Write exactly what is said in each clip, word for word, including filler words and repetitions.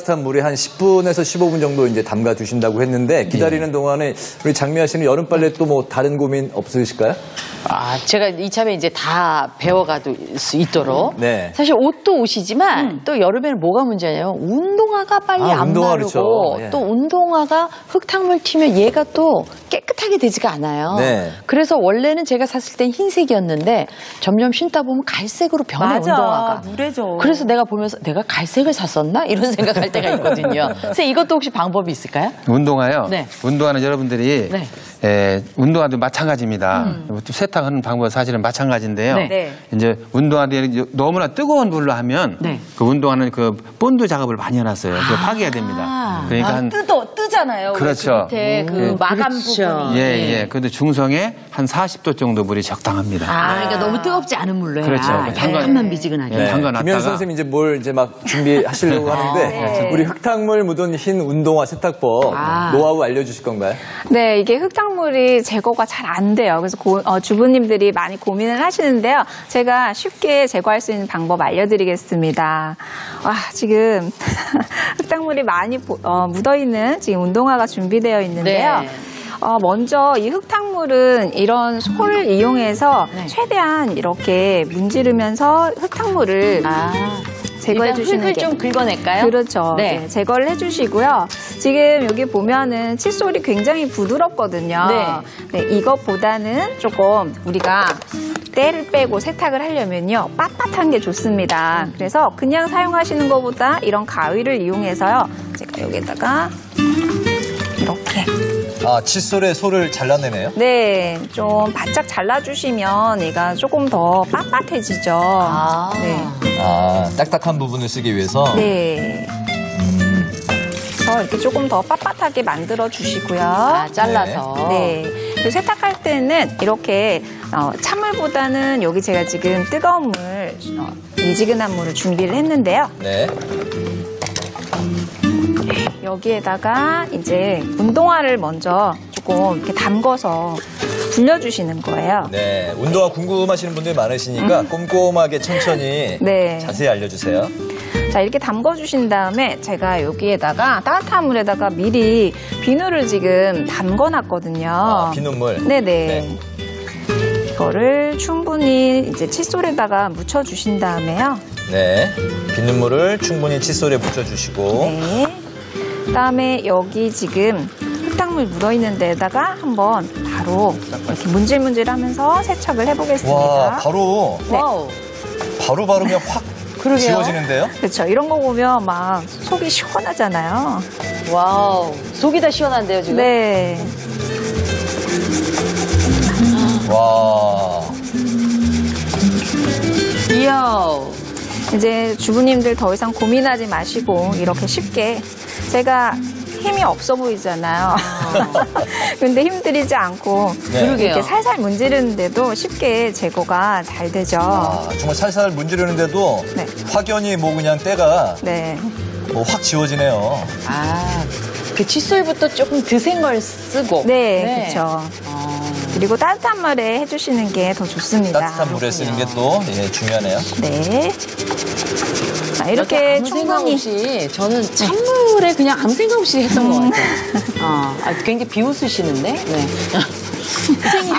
따뜻한 물에 한 십 분에서 십오 분 정도 이제 담가 두신다고 했는데 기다리는 예. 동안에 우리 장미아 씨는 여름 빨래 또 뭐 다른 고민 없으실까요? 아, 제가 이참에 이제 다 배워가도 수 있도록. 네. 사실 옷도 옷이지만 음. 또 여름에는 뭐가 문제냐면 운동화가 빨리 아, 안 운동화 마르고 그렇죠. 예. 또 운동화가 흙탕물 튀면 얘가 또 깨끗하게 되지가 않아요. 네. 그래서 원래는 제가 샀을 땐 흰색이었는데 점점 신다 보면 갈색으로 변해 맞아, 운동화가. 누래져. 그래서 내가 보면서 내가 갈색을 샀었나? 이런 생각할 때가 있거든요. 선생님 이것도 혹시 방법이 있을까요? 운동화요? 네. 운동화는 여러분들이 네. 에, 운동화도 마찬가지입니다. 음. 세탁하는 방법은 사실은 마찬가지인데요. 네. 네. 이제 운동화들이 너무나 뜨거운 물로 하면 네. 그 운동화는 그 본드 작업을 많이 해놨어요. 그거 아. 파괴가 됩니다. 그러니까 아, 한 뜨도, 뜨잖아요. 그렇죠. 그 밑에 그 음. 마감 그렇죠. 부분이. 예, 네. 예. 근데 중성에 한 사십 도 정도 물이 적당합니다. 아, 그러니까 너무 뜨겁지 않은 물로 해야. 그렇죠. 잠깐, 잠깐만 미지근하게. 네. 네. 담가놨다가. 김현수 선생님 이제 뭘 이제 막 준비하시려고 하는데 네. 우리 흙탕물 묻은 흰 운동화 세탁법 아. 노하우 알려주실 건가요? 네, 이게 흙탕물이 제거가 잘 안 돼요. 그래서 고, 어, 주부님들이 많이 고민을 하시는데요. 제가 쉽게 제거할 수 있는 방법 알려드리겠습니다. 와, 지금 흙탕물이 많이 어, 묻어있는 지금 운동화가 준비되어 있는데요. 네. 어, 먼저 이 흙탕물은 이런 솔을 이용해서 네. 최대한 이렇게 문지르면서 흙탕물을 아. 제거해 주시는 흙을 게 좀 긁어낼까요? 그렇죠. 네. 네, 제거를 해주시고요. 지금 여기 보면은 칫솔이 굉장히 부드럽거든요. 네. 네, 이것보다는 조금 우리가 때를 빼고 세탁을 하려면요, 빳빳한 게 좋습니다. 그래서 그냥 사용하시는 것보다 이런 가위를 이용해서요, 제가 여기다가 이렇게. 아, 칫솔에 솔을 잘라내네요. 네, 좀 바짝 잘라주시면 얘가 조금 더 빳빳해지죠. 아. 네. 아, 딱딱한 부분을 쓰기 위해서. 네. 그래서 이렇게 조금 더 빳빳하게 만들어 주시고요. 아, 잘라서. 네. 그리고 세탁할 때는 이렇게 어, 찬물보다는 여기 제가 지금 뜨거운 물, 어, 미지근한 물을 준비를 했는데요. 네. 여기에다가 이제 운동화를 먼저 조금 이렇게 담궈서 불려주시는 거예요. 네. 운동화 궁금하시는 분들이 많으시니까 꼼꼼하게 천천히 네. 자세히 알려주세요. 자, 이렇게 담궈주신 다음에 제가 여기에다가 따뜻한 물에다가 미리 비누를 지금 담궈놨거든요. 아, 비눗물. 네네. 네. 이거를 충분히 이제 칫솔에다가 묻혀주신 다음에요. 네. 비눗물을 충분히 칫솔에 묻혀주시고. 네. 그다음에 여기 지금 흙탕물 묻어있는 데다가 한번 바로 이렇게 문질문질하면서 세척을 해보겠습니다. 와, 바로, 네. 와우. 바로 바르면 확 그러게요. 지워지는데요? 그렇죠. 이런 거 보면 막 속이 시원하잖아요. 와우. 속이 다 시원한데요, 지금? 네. 와. 이야. 이제 주부님들 더 이상 고민하지 마시고 이렇게 쉽게 제가 힘이 없어 보이잖아요. 근데 힘들이지 않고 네. 그러게요. 이렇게 살살 문지르는데도 쉽게 제거가 잘 되죠. 아, 정말 살살 문지르는데도 네. 확연히 뭐 그냥 때가 네. 뭐 확 지워지네요. 아, 그 칫솔부터 조금 드센 걸 쓰고. 네, 그렇죠. 아. 그리고 따뜻한 물에 해주시는 게 더 좋습니다. 따뜻한 물에 쓰는 게 또 예, 중요하네요. 네. 자, 이렇게 이렇게 아무 생각 충분히 없이 저는 찬물에 그냥 아무 생각 없이 했던 것 같아요. 어, 아, 굉장히 비웃으시는데? 네. 선생님.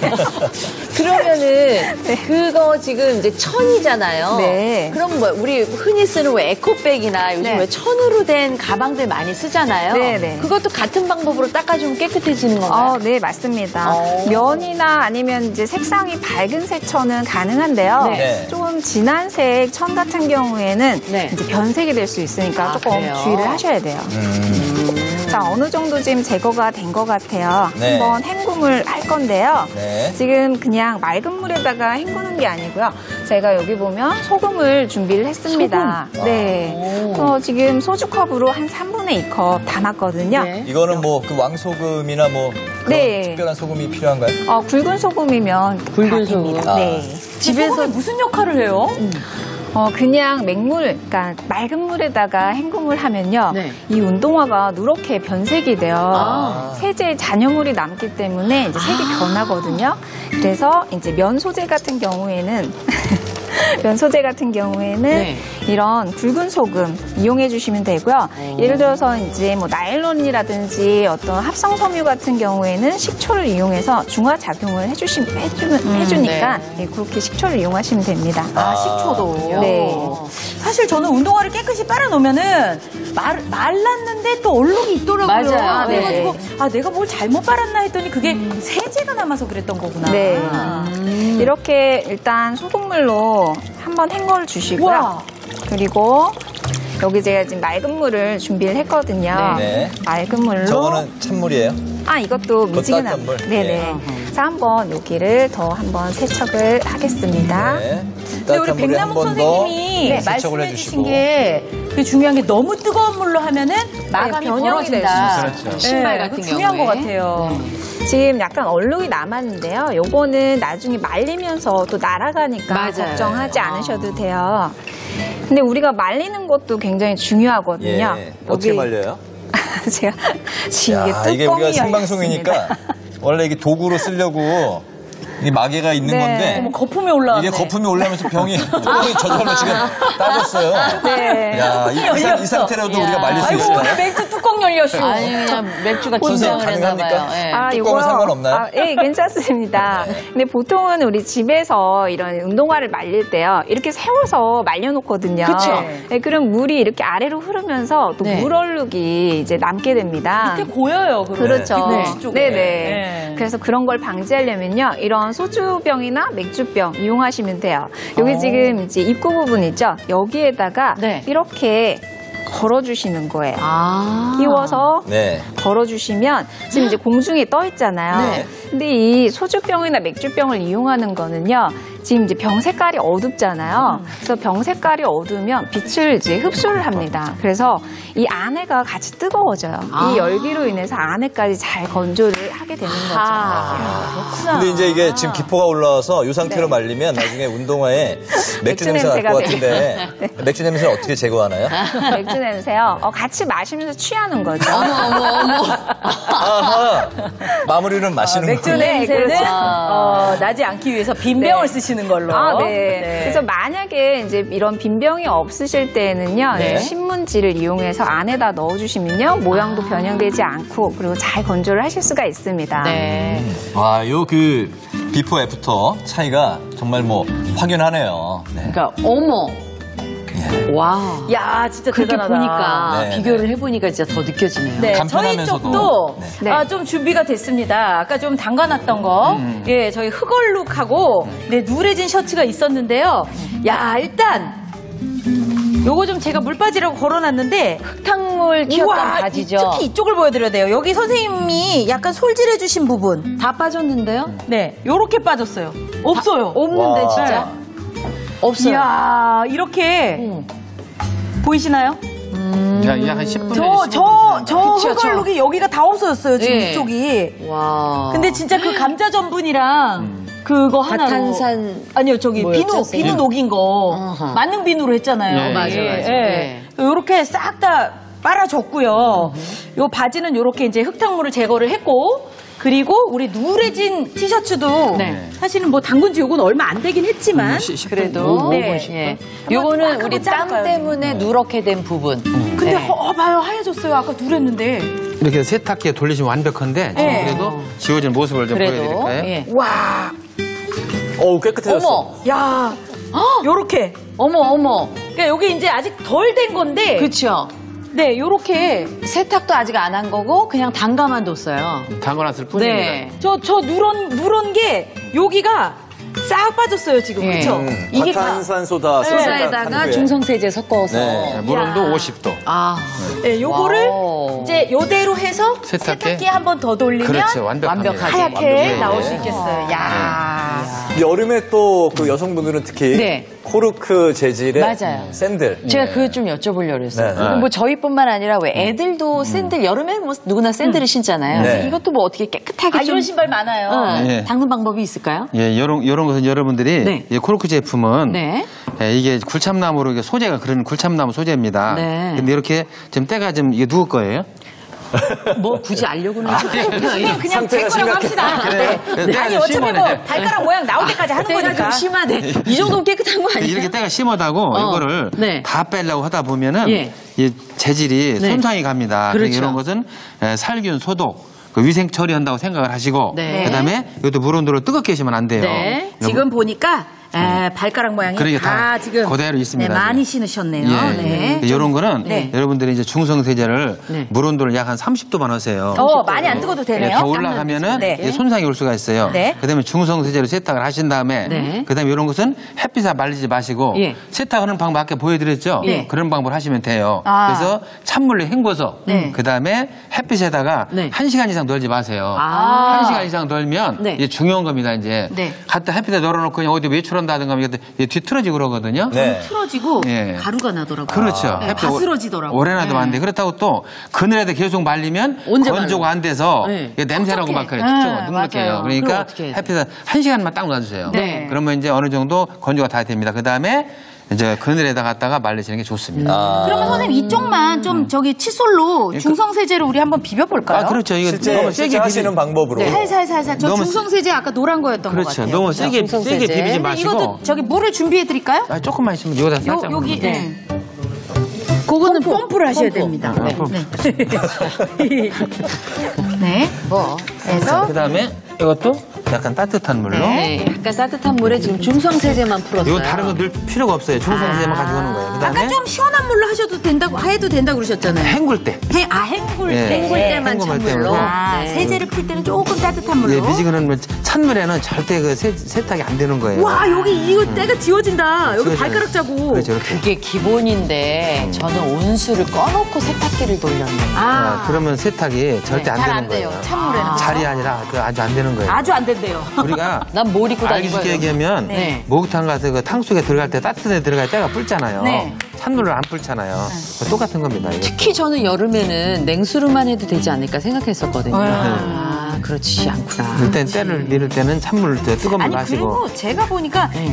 그러면은 그거 지금 이제 천이잖아요. 네. 그럼 뭐 우리 흔히 쓰는 왜 에코백이나 요즘 네. 왜 천으로 된 가방들 많이 쓰잖아요. 네, 네. 그것도 같은 방법으로 닦아주면 깨끗해지는 건가요? 어, 네, 맞습니다. 오. 면이나 아니면 이제 색상이 밝은 색 천은 가능한데요. 네. 좀 진한 색 천 같은 경우에는 네. 이제 변색이 될 수 있으니까 아, 조금 그래요? 주의를 하셔야 돼요. 음, 자, 어느 정도 지금 제거가 된 것 같아요. 네. 한번 헹굼을 할 건데요. 네. 지금 그냥 맑은 물에다가 헹구는 게 아니고요. 제가 여기 보면 소금을 준비를 했습니다. 소금? 네. 어, 지금 소주컵으로 한 삼분의 이 컵 담았거든요. 네. 이거는 뭐 그 왕소금이나 뭐 그런 네. 특별한 소금이 필요한가요? 어, 굵은 소금이면 굵은 다 됩니다. 소금. 네. 집에서 무슨 역할을 해요? 어, 그냥 맹물, 그러니까 맑은 물에다가 헹굼을 하면요. 네. 이 운동화가 누렇게 변색이 돼요. 아. 세제에 잔여물이 남기 때문에 이제 색이 변하거든요. 그래서 이제 면 소재 같은 경우에는 이런 소재 같은 경우에는 네. 이런 굵은 소금 이용해 주시면 되고요. 예를 들어서 이제 뭐 나일론이라든지 어떤 합성 섬유 같은 경우에는 식초를 이용해서 중화 작용을 해주시, 해주면, 해주니까 예, 그렇게 식초를 이용하시면 됩니다. 아, 식초도. 네. 사실 저는 운동화를 깨끗이 빨아놓으면은 말, 말랐는데 또 얼룩이 있더라고요. 맞아요. 그래가지고 네. 아 내가 뭘 잘못 빨았나 했더니 그게 세제가 남아서 그랬던 거구나. 네. 음. 이렇게 일단 소금물로 한번 헹궈 주시고요. 우와. 그리고 여기 제가 지금 맑은 물을 준비를 했거든요. 네. 맑은 물로. 저거는 찬물이에요? 아, 이것도 미지근한 따뜻한 물? 네네. 네. 그래서 한번 여기를 더 한번 세척을 하겠습니다. 네. 근데 우리 따뜻한 물에 백남욱 한 번 더 선생님이 네, 세척을 말씀해 해주시고. 주신 게 되게 중요한 게 너무 뜨거운 물로 하면은 마감이 변형이 될 벌어진다. 수 있어요. 신발 네, 같은 그거 중요한 것 경우에. 같아요. 지금 약간 얼룩이 남았는데요. 요거는 나중에 말리면서 또 날아가니까 맞아요. 걱정하지 않으셔도 돼요. 근데 우리가 말리는 것도 굉장히 중요하거든요. 예. 어떻게 여기 말려요? 제가 지금 이게 야, 뚜껑이 이게 우리가 열려 생방송이니까 있습니다. 원래 이게 도구로 쓰려고 이 마개가 있는 네. 건데 어머, 거품이 올라왔네. 이게 거품이 올라오면서 병이 뚜껑이 저절로 지금 따졌어요. 네. 야, 이, 이, 상- 이 상태라도 우리가 말릴 수 아이고 있어요? 오늘 맥주 뚜껑 열렸어. 아니 그냥 맥주가 선생님, 긴장을 했나 봐요. 가능합니까? 예. 아, 뚜껑은 이거요? 상관없나요? 아, 예, 괜찮습니다. 근데 보통은 우리 집에서 이런 운동화를 말릴 때요, 이렇게 세워서 말려놓거든요. 그쵸. 네, 그럼 물이 이렇게 아래로 흐르면서 또 네. 물얼룩이 이제 남게 됩니다. 밑에 고여요. 그러면. 그렇죠. 뒤꿈치 쪽에. 네네. 네. 그래서 그런 걸 방지하려면요, 이런 소주병이나 맥주병 이용하시면 돼요. 여기 어. 지금 이제 입구 부분 있죠? 여기에다가 네. 이렇게 걸어주시는 거예요. 아. 끼워서 네. 걸어주시면 지금 이제 공중에 떠 있잖아요. 네. 근데 이 소주병이나 맥주병을 이용하는 거는요. 지금 이제 병 색깔이 어둡잖아요. 그래서 병 색깔이 어두우면 빛을 이제 흡수를 합니다. 그래서 이 안에가 같이 뜨거워져요. 아. 이 열기로 인해서 안에까지 잘 건조를 하게 되는 거죠. 그렇구나. 근데 이제 이게 지금 기포가 올라와서 이 상태로 말리면 나중에 운동화에 맥주 맥주 냄새 날 것 냄새가 같은데 맥주 냄새를 어떻게 제거하나요? 맥주 냄새요. 어, 같이 마시면서 취하는 거죠. 어머 어머 어머. 아하, 마무리는 마시는 맥주 거예요. 네, 냄새는 그렇죠. 어, 나지 않기 위해서 빈병을 네. 쓰시는 걸로. 아, 네. 그래서 만약에 이제 이런 빈병이 없으실 때는요, 네. 이제 신문지를 이용해서 안에다 넣어주시면요, 모양도 변형되지 않고 그리고 잘 건조를 하실 수가 있습니다. 네. 와, 요 그 비포 애프터 차이가 정말 뭐 확연하네요. 네. 그러니까 어머. 와. 야, 진짜 그렇게 대단하다. 보니까 네, 비교를 해보니까 진짜 더 느껴지네요. 네, 저희 간편하면서도. 쪽도 네. 아, 좀 준비가 됐습니다. 아까 좀 담가놨던 거, 예, 저희 흑얼룩하고 네, 누래진 셔츠가 있었는데요. 야, 일단 요거 좀 제가 물바지라고 걸어놨는데 흙탕물 튀었던 우와, 바지죠. 이- 특히 이쪽을 보여드려야 돼요. 여기 선생님이 약간 솔질해주신 부분, 다 빠졌는데요? 네, 요렇게 빠졌어요. 없어요. 없는데 와. 진짜. 없어요. 이야, 이렇게 어. 보이시나요? 야, 약한 십 분에 저, 저, 저 그쵸, 흑얼룩이 여기가 다 없어졌어요, 지금 예. 이쪽이. 와. 근데 진짜 그 감자 전분이랑 그거 하나로 과탄산 아니요 저기 뭐였죠, 비누 선생님? 비누 녹인 거 어허. 만능 비누로 했잖아요. 예, 맞아요, 예, 맞아요. 예. 요렇게 싹 다 빨아줬고요. 요 바지는 요렇게 이제 흙탕물을 제거를 했고 그리고 우리 누래진 티셔츠도 네. 사실은 뭐 담근 지 요건 얼마 안 되긴 했지만 그래도 네. 예. 한번 요거는 꽉 우리 한번 땀 짜볼까요? 때문에 누렇게 된 부분. 근데 네. 어, 봐요 하얘졌어요. 아까 누랬는데 이렇게 세탁기에 돌리시면 완벽한데 지금 네. 그래도 지워진 모습을 좀 그래도 보여드릴까요? 예. 와, 어우, 깨끗해졌어. 어머, 야, 요렇게. 어머, 어머. 그러니까 여기 이제 아직 덜 된 건데, 그쵸. 네, 요렇게 세탁도 아직 안 한 거고 그냥 담가만 뒀어요. 담궈놨을 뿐입니다. 네. 저, 저 누런, 누런 게 여기가 싹 빠졌어요, 지금. 예. 그쵸? 음, 이게 다 과탄산소다. 소사에다가 중성세제 섞어서. 네. 네, 물온도 야. 오십 도. 아, 네, 요거를 와우. 이제 요대로 해서 세탁기에? 세탁기에 한 번 더 돌리면 그렇죠. 완벽합니다. 완벽하게. 하얗게 완벽해요. 나올 네. 수 있겠어요. 야. 여름에 또 그 여성분들은 특히 네. 코르크 재질의 맞아요. 샌들. 제가 그거 좀 여쭤보려고 했어요. 네, 네. 뭐 저희뿐만 아니라 왜 애들도 샌들 여름에 뭐 누구나 샌들을 신잖아요. 네. 그래서 이것도 뭐 어떻게 깨끗하게 아, 좀 이런 신발 많아요. 응, 예. 닦는 방법이 있을까요? 예, 이런 이런 것은 여러분들이 네. 이 코르크 제품은 네. 예, 이게 굴참나무로 이게 소재가 그런 굴참나무 소재입니다. 네. 근데 이렇게 좀 때가 좀 이게 누울 거예요. 뭐 굳이 알려고는 하지 그냥 그냥 제 상태가 거라고 심각해. 합시다. 그래. 네. 때가 아니 좀 어차피 뭐 심하네. 발가락 모양 나올 때까지 하는 때가 거니까. 좀 심하네. 이 정도면 깨끗한 거 아니야? 이렇게 때가 심하다고 어. 이거를 네. 다 빼려고 하다 보면은 예. 이 재질이 네. 손상이 갑니다. 그렇죠. 그러니까 이런 것은 에, 살균 소독, 그 위생 처리한다고 생각을 하시고 네. 그다음에 이것도 물 온도를 뜨겁게 하시면 안 돼요. 네. 지금 보니까 에, 발가락 모양이 그러니까 다, 다 지금 그대로 있습니다, 네, 많이 지금. 신으셨네요. 예, 네. 예. 이런 거는 네. 여러분들이 이제 중성 세제를 네. 물 온도를 약 한 삼십 도만 하세요. 어, 많이 안 뜨거도 되네요. 예, 더 올라가면은 네. 이제 손상이 올 수가 있어요. 네. 그다음에 중성 세제로 세탁을 하신 다음에 네. 그다음에 이런 것은 햇빛에 말리지 마시고 예. 세탁하는 방법 아까 보여드렸죠. 예. 그런 방법을 하시면 돼요. 아. 그래서 찬물로 헹궈서 네. 그다음에 햇빛에다가 네. 한 시간 이상 널지 마세요. 아. 한 시간 이상 널면 네. 이게 중요한 겁니다. 이제 네. 갖다 햇빛에 널어놓고 그냥 어디 외출한다든가 이게 뒤틀어지고 그러거든요. 네. 틀어지고 예. 가루가 나더라고요. 그렇죠. 네, 햇빛 바스러지더라고요. 오래 놔두면 안 돼. 그렇다고 또 그늘에다 계속 말리면 언제 건조가 안 돼서 네. 이게 냄새나고 막 그래. 네, 눅눅해요. 맞아요. 그럼 그러니까 어떻게 해야 돼요? 햇빛에 한 시간만 딱 놔주세요. 네. 그러면 이제 어느 정도 건조가 다 됩니다. 그 다음에 이제 그늘에다 갖다가 말리시는 게 좋습니다. 아. 그러면 선생님 이쪽만 좀 저기 칫솔로 중성세제로 우리 한번 비벼볼까요? 아, 그렇죠. 이거 실제, 너무 실제 세게 하시는 비비... 방법으로. 네. 살살살살. 저 너무 중성세제 아까 노란 거였던 것 그렇죠. 같아요. 너무 세게, 중성세제. 세게 비비지 근데 마시고. 이것도 저기 물을 준비해드릴까요? 아, 조금만 있으면 여기다 요, 살짝. 여기 네. 네. 그거는 펌프를 하셔야 펌프. 됩니다. 아, 네. 펌프. 네. 네. 뭐. 그래서 그 다음에 이것도 약간 따뜻한 물로. 네. 약간 따뜻한 물에 지금 중성세제만 풀었어요. 이거 다른 거 넣을 필요가 없어요. 중성세제만 가지고 오는 거예요. 그 아까 다음에 좀 시원한 물로 하셔도 된다고 해도 된다고 그러셨잖아요. 헹굴 때. 해, 아 헹굴 예. 때. 헹굴 때만 헹구면 찬물로. 때문에. 아, 네. 세제를 풀 때는 조금 따뜻한 물로. 예, 미지근한 물, 찬물에는 절대 그 세, 세탁이 안 되는 거예요. 와 여기 이거 때가 지워진다. 여기 지워져요. 발가락 자국. 그렇죠, 이렇게. 그게 기본인데 저는 온수를 꺼놓고 세탁기를 돌렸네요. 아, 그러면 세탁이 절대 안 잘 되는 안 돼요. 거예요. 찬물에는. 잘이 아니라 그 아주 안 되는 거예요. 아주 안 된대요. 우리가 난 뭘 입고 알기 다니는 쉽게 거예요? 얘기하면 네. 목욕탕 가서 그 탕 속에 들어갈 때 따뜻한 데 들어갈 때가 불잖아요. 네. 찬물을 안 불잖아요. 똑같은 겁니다. 이것도. 특히 저는 여름에는 냉수로만 해도 되지 않을까 생각했었거든요. 네. 아, 그렇지 않구나. 일단 때를 밀을 때는 찬물 뜨거운 물 아니 마시고. 그리고 제가 보니까 네.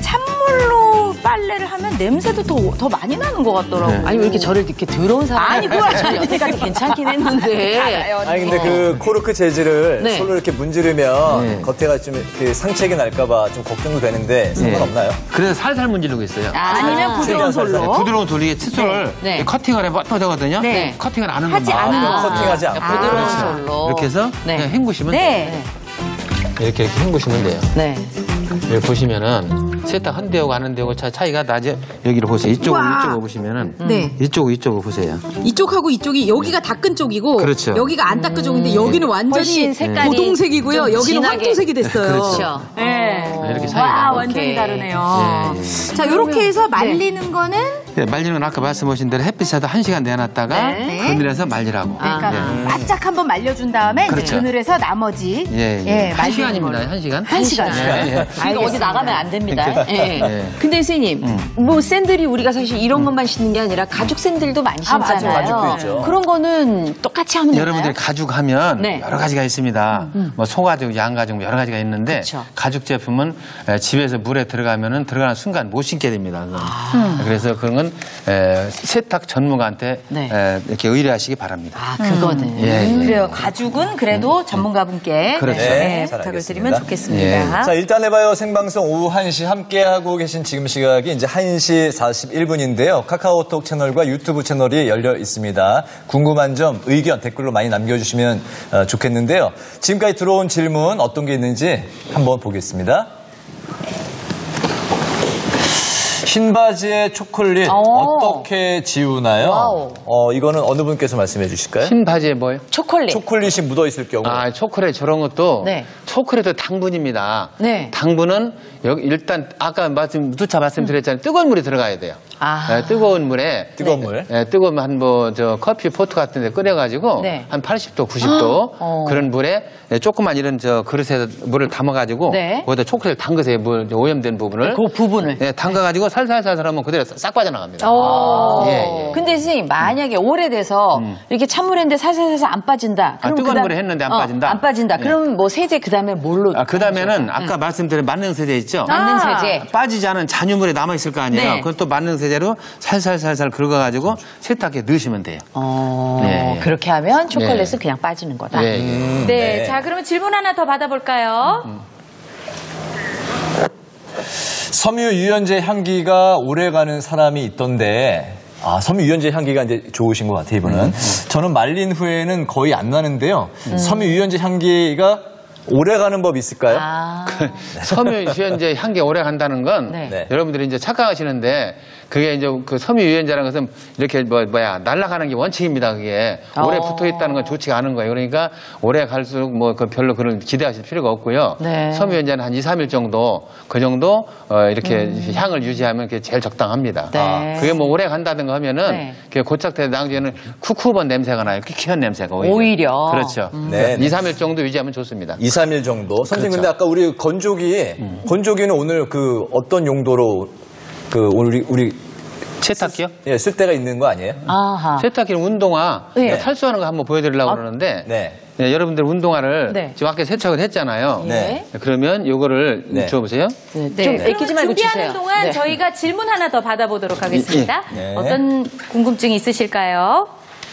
찬물로 빨래를 하면 냄새도 더, 더 많이 나는 것 같더라고요. 네. 아니 왜 이렇게 저를 이렇게 더러운 사람? 아니, 그거 아니에요. 여태까지 괜찮긴 했는데. 아니 근데 그 코르크 재질을 네. 솔로 이렇게 문지르면 네. 겉에가 좀 이렇게 상책이 날까봐 좀 걱정도 되는데 상관없나요? 그래서 살살 문지르고 있어요. 아니면 부드러운 살살 솔로. 부드러운 돌리게 칫솔을 네. 네. 커팅을 해봐 되거든요. 네. 커팅을 안 하는 하지 겁니다. 않은 아, 거. 커팅하지 않고. 부드러운 그렇죠. 솔로. 이렇게 해서 네. 그냥 헹구시면 돼요. 네. 이렇게 이렇게 헹구시면 돼요. 네. 여기 보시면은 세탁 한 대하고 안 한 대하고 차, 차이가 나죠. 여기를 보세요. 이쪽으로 우와. 이쪽으로 보시면은 네. 이쪽 이쪽으로 보세요. 이쪽하고 이쪽이 여기가 닦은 쪽이고 그렇죠. 여기가 안 닦은 쪽인데 여기는 완전히 훨씬 색깔이 고동색이고요. 좀 여기는 진하게. 황토색이 됐어요. 그렇죠. 네. 어. 이렇게 차이가 와 나요. 완전히 오케이. 다르네요. 예, 예. 자 이렇게 해서 말리는 거는 예, 말리는 건 아까 말씀하신 대로 햇빛에다 한 시간 내놨다가 네. 그늘에서 말리라고. 그러니까 예. 바짝 한번 말려준 다음에 이제 그렇죠. 그늘에서 나머지 예, 예. 한 말리는 시간입니다. 걸로. 한 시간. 한 시간. 예, 예. 이거 어디 나가면 안 됩니다. 예. 예. 근데 선생님, 뭐 샌들이 우리가 사실 이런 것만 신는 게 아니라 가죽 샌들도 많이 아, 맞아요. 신잖아요. 가죽도 있죠. 그런 거는 똑같이 하면 되나요? 여러분들이 가죽 하면 네. 여러 가지가 있습니다. 뭐 소가죽, 양가죽 뭐 여러 가지가 있는데 그쵸. 가죽 제품은 에, 집에서 물에 들어가면은 들어가는 순간 못 신게 됩니다. 그건. 아. 그래서 그런 건 에, 세탁 전문가한테 네. 에, 이렇게 의뢰하시기 바랍니다. 아, 그거는. 예, 예. 그래요. 가죽은 그래도 전문가분께 그렇죠. 네, 네, 잘 부탁을 알겠습니다. 드리면 좋겠습니다. 자, 일단 해봐요. 생방송 오후 한 시 함께하고 계신 지금 시각이 이제 한 시 사십일 분인데요. 카카오톡 채널과 유튜브 채널이 열려 있습니다. 궁금한 점, 의견 댓글로 많이 남겨주시면 어, 좋겠는데요. 지금까지 들어온 질문 어떤 게 있는지 한번 보겠습니다. 흰 바지에 초콜릿 오. 어떻게 지우나요? 와우. 어, 이거는 어느 분께서 말씀해 주실까요? 흰 바지에 뭐요? 초콜릿. 초콜릿이 묻어 있을 경우. 아, 초콜릿 저런 것도 네. 초콜릿도 당분입니다. 네. 당분은 여기 일단 아까 말씀 두차 말씀드렸잖아요. 뜨거운 물이 들어가야 돼요. 아. 예, 뜨거운 물에 뜨거운 물. 예, 뜨거운 한 뭐 저 커피 포트 같은 데 끓여가지고 네. 한 팔십 도, 구십 도 어. 그런 물에 예, 조그만 이런 저 그릇에 물을 담아가지고 네. 거기다 초콜릿을 담그세요. 물 이제 오염된 부분을. 그 부분을. 예, 담가가지고 살 살살살살 하면 그대로 싹 빠져나갑니다. 오. 예, 예. 근데 선생님, 만약에 오래돼서 이렇게 찬물에 했는데 살살살살 안 빠진다. 아, 뜨거운 물에 했는데 안 어, 빠진다? 안 빠진다. 예. 그럼 뭐 세제 그 다음에 뭘로? 아, 그 다음에는 아까 말씀드린 만능세제 있죠? 만능 아. 세제. 빠지지 않은 잔유물이 남아있을 거 아니에요? 네. 그걸 또 만능세제로 살살살살 긁어가지고 세탁기에 넣으시면 돼요. 어, 예, 예. 그렇게 하면 초콜릿은 예. 그냥 빠지는 거다. 예, 예. 음, 네, 자 그러면 질문 하나 더 받아볼까요? 섬유 유연제 향기가 오래가는 사람이 있던데, 아, 섬유 유연제 향기가 이제 좋으신 것 같아요, 이분은. 저는 말린 후에는 거의 안 나는데요. 섬유 유연제 향기가 오래가는 법 있을까요? 아, 섬유 유연제 향기 오래 간다는 건 네. 네. 여러분들이 이제 착각하시는데 그게 이제 그 섬유 유연제라는 것은 이렇게 뭐 뭐야 날아가는 게 원칙입니다. 그게 오래 어. 붙어 있다는 건 좋지가 않은 거예요. 그러니까 오래 갈수록 뭐 그 별로 그런 기대하실 필요가 없고요. 네. 섬유 유연제는 한 이, 삼 일 정도 그 정도 어 이렇게 향을 유지하면 그게 제일 적당합니다. 네. 아, 그게 뭐 오래 간다든가 하면은 네. 그게 고착돼 나중에는 쿠쿠번 냄새가 나요. 키키한 냄새가 오히려. 오히려. 그렇죠. 네. 이, 삼 일 정도 유지하면 좋습니다. 이, 삼 일 정도. 선생님, 그렇죠. 근데 아까 우리 건조기, 건조기는 오늘 그 어떤 용도로 그 우리, 우리 세탁기요? 예, 쓸 때가 있는 거 아니에요? 아하. 세탁기는 운동화 네. 그러니까 탈수하는 거 한번 보여드리려고 그러는데 네. 네, 여러분들 운동화를 네. 지금 아까 세척을 했잖아요. 네. 그러면 요거를 네. 줘보세요. 네. 네. 좀 그럼 애끼지 말고 준비하는 주세요. 동안 네. 저희가 질문 하나 더 받아보도록 하겠습니다. 네. 어떤 궁금증이 있으실까요?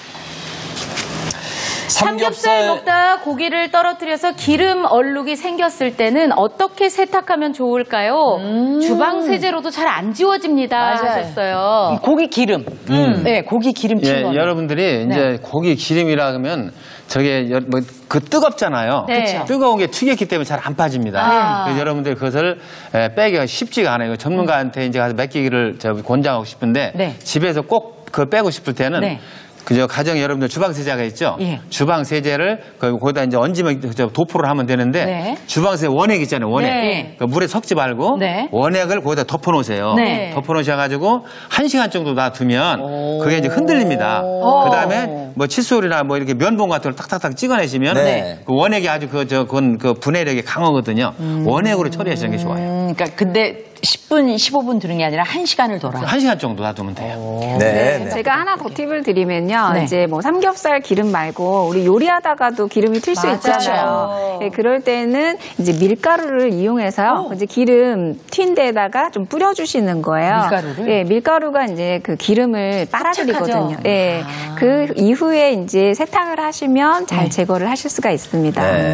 삼겹살 먹다 고기를 떨어뜨려서 기름 얼룩이 생겼을 때는 어떻게 세탁하면 좋을까요? 주방 세제로도 잘 안 지워집니다 맞아요. 하셨어요. 이 고기 기름. 네, 고기 기름 예, 튄 거. 여러분들이 이제 고기 기름이라 하면 저게 여- 뭐, 그 뜨겁잖아요. 네. 그쵸. 뜨거운 게 튀겼기 때문에 잘 안 빠집니다. 아. 그래서 여러분들 그것을 에, 빼기가 쉽지가 않아요. 전문가한테 이제 가서 맡기기를 저 권장하고 싶은데 네. 집에서 꼭 그걸 빼고 싶을 때는 네. 그저 가정에 여러분들 주방 세제가 있죠. 예. 주방 세제를 그 거기다 이제 얹으면 저 도포를 하면 되는데 네. 주방 세제 원액 있잖아요. 원액. 네. 그 물에 섞지 말고 네. 원액을 거기다 덮어 놓으세요. 네. 덮어 놓으셔가지고 한 시간 정도 놔두면 그게 이제 흔들립니다. 오. 그 다음에 뭐 칫솔이나 뭐 이렇게 면봉 같은 걸 탁탁탁 찍어내시면 네. 그 원액이 아주 그, 저, 그건 그 분해력이 강하거든요. 원액으로 처리하시는 게 좋아요. 음, 그러니까 근데 십 분, 십오 분 두는 게 아니라 한 시간을 둬라. 한 시간 정도 놔두면 돼요. 네. 네. 제가 하나 더 팁을 드리면요. 네. 이제 뭐 삼겹살 기름 말고 우리 요리하다가도 기름이 튈 수 맞아요. 있잖아요. 네, 그럴 때는 이제 밀가루를 이용해서 이제 기름 튄 데다가 좀 뿌려주시는 거예요. 밀가루를? 네, 밀가루가 이제 그 기름을 빨아들이거든요. 흡착하죠? 네, 아. 그 이후에 이제 세탁을 하시면 잘 제거를 하실 수가 있습니다. 네.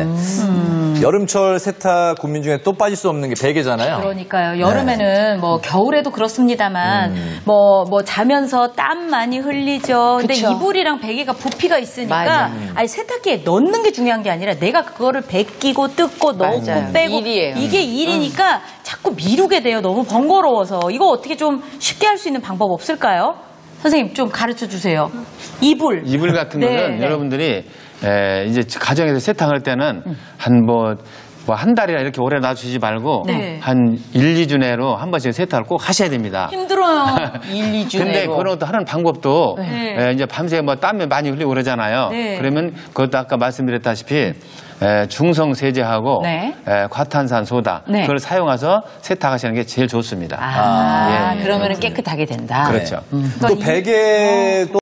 여름철 세탁 고민 중에 또 빠질 수 없는 게 베개잖아요. 그러니까요. 여름에는 뭐 겨울에도 그렇습니다만 뭐 뭐 자면서 땀 많이 흘리죠. 근데 그쵸. 이불이랑 베개가 부피가 있으니까 맞아. 아니 세탁기에 넣는 게 중요한 게 아니라 내가 그거를 벗기고 뜯고 넣고 맞아요. 빼고 일이에요. 이게 일이니까 자꾸 미루게 돼요. 너무 번거로워서. 이거 어떻게 좀 쉽게 할 수 있는 방법 없을까요? 선생님 좀 가르쳐 주세요. 이불. 이불 같은 네, 것은 네. 여러분들이 에, 이제 가정에서 세탁할 때는 한 뭐 뭐 한 달이나 이렇게 오래 놔주지 말고 네. 한 일, 이 주 내로 한 번씩 세탁을 꼭 하셔야 됩니다. 힘들어요. 일, 이 주 근데 내로. 그런 것도 하는 방법도 네. 에, 이제 밤새 뭐 땀이 많이 흘리고 그러잖아요. 네. 그러면 그것도 아까 말씀드렸다시피 에, 중성 세제하고 네. 에, 과탄산 소다 네. 그걸 사용해서 세탁하시는 게 제일 좋습니다. 아, 예, 예. 그러면 깨끗하게 된다. 그렇죠. 또 베개도